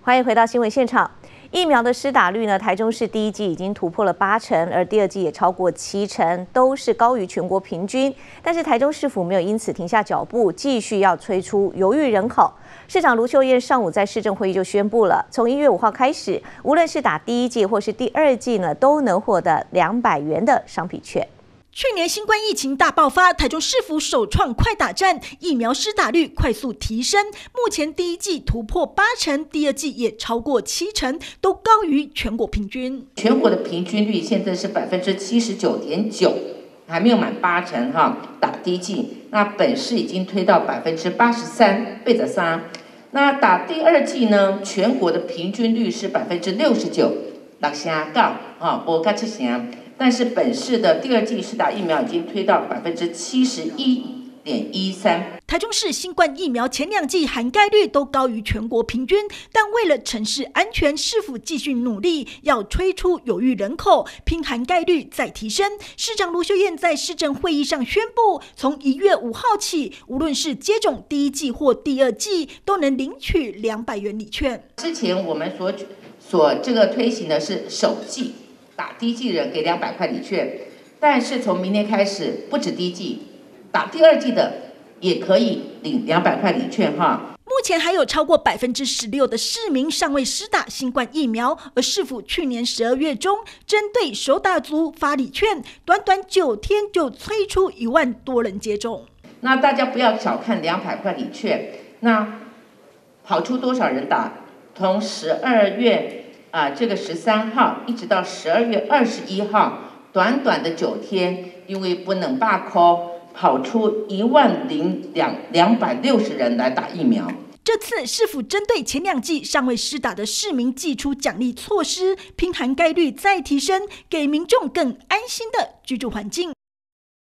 欢迎回到新闻现场。疫苗的施打率呢，台中市第一剂已经突破了80%，而第二剂也超过70%，都是高于全国平均。但是台中市府没有因此停下脚步，继续要催出犹豫人口。市长卢秀燕上午在市政会议就宣布了，从1月5号开始，无论是打第一剂或是第二剂呢，都能获得200元的商品券。 去年新冠疫情大爆发，台中市府首创快打站，疫苗施打率快速提升。目前第一剂突破80%，第二剂也超过70%，都高于全国平均。 全国的平均率现在是79.9%，还没有满80%哈。打第一剂，那本市已经推到83%，倍者3。那打第二剂呢？全国的平均率是69%，六成9哈，无到7成。但是本市的第二剂施打疫苗已经推到71.13%。 台中市新冠疫苗前2剂涵盖率都高于全国平均，但为了城市安全，市府继续努力，要催出犹豫人口，拼涵盖率再提升。市长卢秀燕在市政会议上宣布，从1月5号起，无论是接种第一剂或第二剂，都能领取200元礼券。 之前我们所这个推行的是首剂。打第一剂人给200块礼券，但是从明年开始，不止第一剂，打第二剂的也可以领200块礼券哈。 目前还有超过16%的市民尚未施打新冠疫苗，而市府去年12月中针对首打族发礼券，短短9天就催出1万多人接种。 那大家不要小看200块礼券，那跑出多少人打？从12月。这个13号一直到12月21号，短短的9天，因为不能罢扣，跑出10260人来打疫苗。 这次市府针对前2剂尚未施打的市民祭出奖励措施，拼涵盖率再提升，给民众更安心的居住环境。